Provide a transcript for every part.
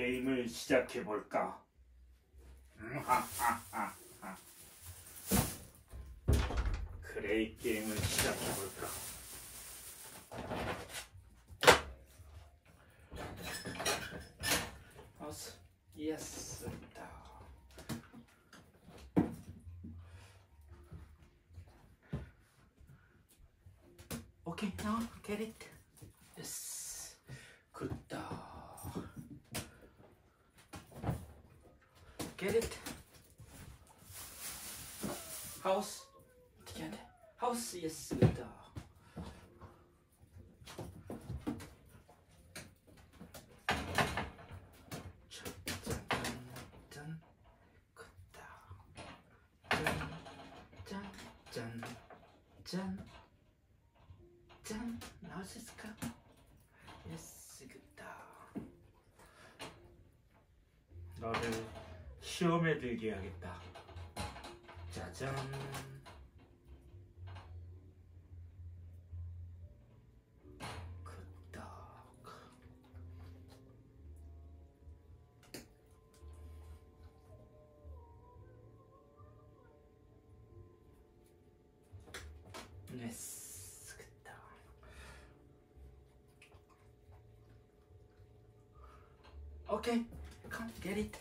게임을 시작해볼까? 그래, 이 게임을 시작해볼까? Yes. Okay, now get it. Yes. Good. Get it. House. 어떻게 해야 돼? House. Yes. Good. 짠! 나올 수 있을까? 예스, 굿다. 너를 시험에 들게 해야겠다. 짜잔. 굿다. 예스. Okay, come get it.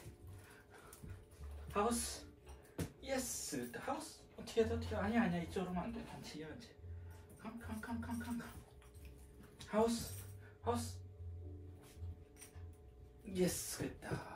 House. Yes, the house. 어떻게 해? 어떻게? 아니야. 이쪽으로 오면 안 돼. 같이 해야지. Come. House. Yes, 됐다.